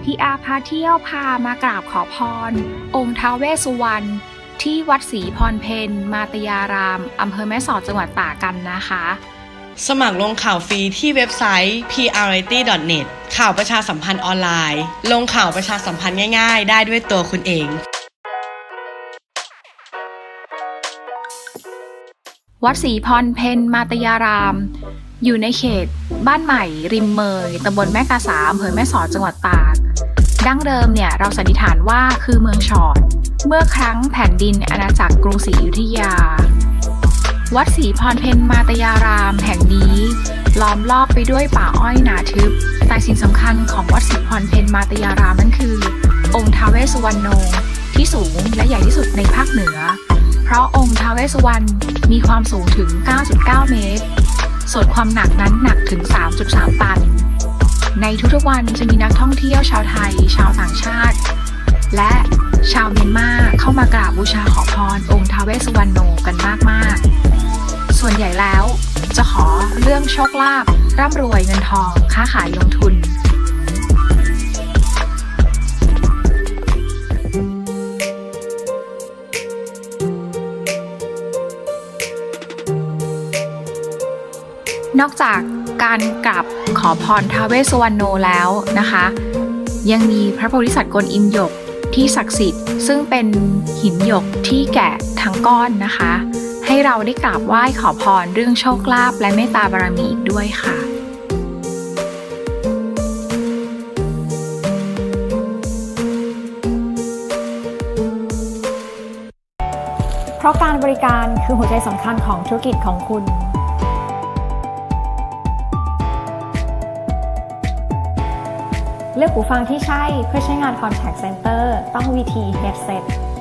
พี่อาพาเที่ยวพามากราบขอพรองค์ท้าวเวสสุวรรณที่วัดศรีพรเพ็ญมาตยารามอำเภอแม่สอดจังหวัดตากกันนะคะสมัครลงข่าวฟรีที่เว็บไซต์ prreality.net ข่าวประชาสัมพันธ์ออนไลน์ลงข่าวประชาสัมพันธ์ง่ายๆได้ด้วยตัวคุณเองวัดศรีพรเพ็ญมาตยารามอยู่ในเขตบ้านใหม่ริมเมยตำบลแม่กาสาอำเภอแม่สอดจังหวัดตากดั้งเดิมเนี่ยเราสันนิษฐานว่าคือเมืองฉอดเมื่อครั้งแผ่นดินอาณาจักรกรุงศรีอยุธยาวัดศรีพรเพ็ญมาตยารามแห่งนี้ล้อมรอบไปด้วยป่าอ้อยหนาทึบแต่สิ่งสำคัญของวัดศรีพรเพ็ญมาตยารามนั่นคือองค์ท้าวเวสสุวรรณที่สูงและใหญ่ที่สุดในภาคเหนือเพราะองค์ท้าวเวสสุวรรณมีความสูงถึง 9.9 เมตรส่วนความหนักนั้นหนักถึง 3.3 ตันในทุกๆวันจะมีนักท่องเที่ยวชาวไทยชาวต่างชาติและชาวเมียนมาเข้ามากราบบูชาขอพรองค์ท้าวเวสสุวรรณกันมากๆส่วนใหญ่แล้วจะขอเรื่องโชคลาภร่ำรวยเงินทองค้าขายลงทุนนอกจากการกราบขอพรท้าวเวสสุวรรณแล้วนะคะยังมีพระโพธิสัตว์กวนอิมหยกที่ศักดิ์สิทธิ์ซึ่งเป็นหินหยกที่แกะทั้งก้อนนะคะให้เราได้กราบไหว้ขอพรเรื่องโชคลาภและเมตตาบารมีอีกด้วยค่ะเพราะการบริการคือหัวใจสำคัญของธุรกิจของคุณเลือกหูฟังที่ใช่เพื่อใช้งาน Contact Center ต้อง VT Headset